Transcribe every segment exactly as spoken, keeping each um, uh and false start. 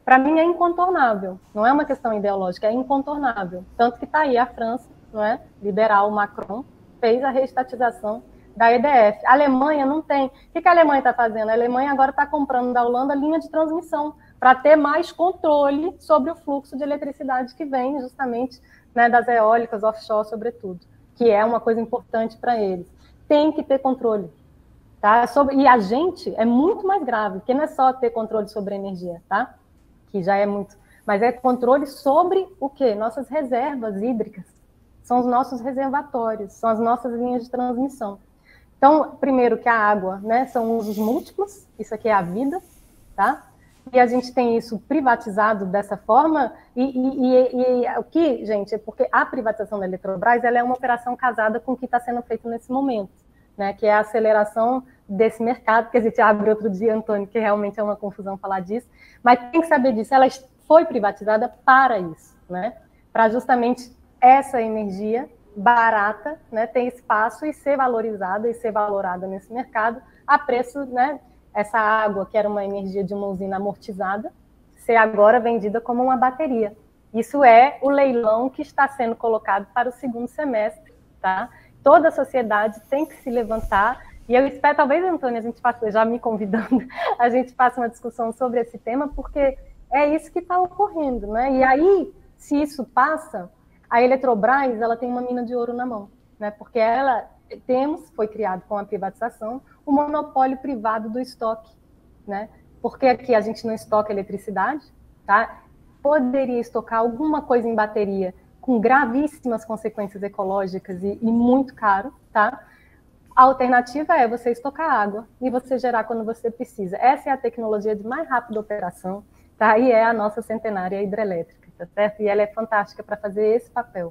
para mim é incontornável, não é uma questão ideológica, é incontornável. Tanto que está aí a França, não é? Liberal, Macron, fez a reestatização da E D F. A Alemanha não tem. O que a Alemanha está fazendo? A Alemanha agora está comprando da Holanda linha de transmissão para ter mais controle sobre o fluxo de eletricidade que vem justamente, né, das eólicas offshore, sobretudo, que é uma coisa importante para eles. Tem que ter controle. Tá? Sobre, e a gente é muito mais grave, porque não é só ter controle sobre a energia, tá? Que já é muito, mas é controle sobre o quê? Nossas reservas hídricas, são os nossos reservatórios, são as nossas linhas de transmissão. Então, primeiro que a água, né, são usos múltiplos, isso aqui é a vida, tá? E a gente tem isso privatizado dessa forma, e, e, e, e o que, gente, é porque a privatização da Eletrobras, ela é uma operação casada com o que está sendo feito nesse momento, né, que é a aceleração desse mercado, que a gente abre outro dia, Antônio, que realmente é uma confusão falar disso, mas tem que saber disso, ela foi privatizada para isso, né, para justamente essa energia barata, né, ter espaço e ser valorizada e ser valorada nesse mercado a preço, né, essa água, que era uma energia de uma usina amortizada, ser agora vendida como uma bateria. Isso é o leilão que está sendo colocado para o segundo semestre, tá? Toda a sociedade tem que se levantar, e eu espero, talvez, Antônio, a gente faça, já me convidando, a gente faça uma discussão sobre esse tema, porque é isso que está ocorrendo, né? E aí, se isso passa, a Eletrobras, ela tem uma mina de ouro na mão, né? Porque ela, temos, foi criado com a privatização, o monopólio privado do estoque, né? Porque aqui a gente não estoca eletricidade, tá? Poderia estocar alguma coisa em bateria, com gravíssimas consequências ecológicas e, e muito caro, tá? A alternativa é você estocar água e você gerar quando você precisa. Essa é a tecnologia de mais rápida operação, tá? E é a nossa centenária hidrelétrica, tá certo? E ela é fantástica para fazer esse papel.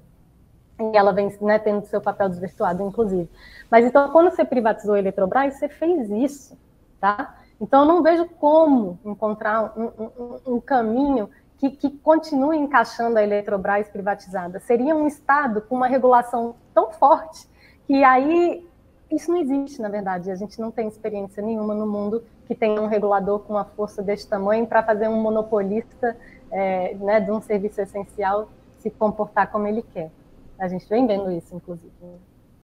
E ela vem, né, tendo seu papel desvirtuado, inclusive. Mas então, quando você privatizou a Eletrobras, você fez isso, tá? Então, eu não vejo como encontrar um, um, um caminho que, que continue encaixando a Eletrobras privatizada. Seria um Estado com uma regulação tão forte que aí isso não existe, na verdade. A gente não tem experiência nenhuma no mundo que tenha um regulador com uma força desse tamanho para fazer um monopolista, é, né, de um serviço essencial se comportar como ele quer. A gente vem vendo isso, inclusive.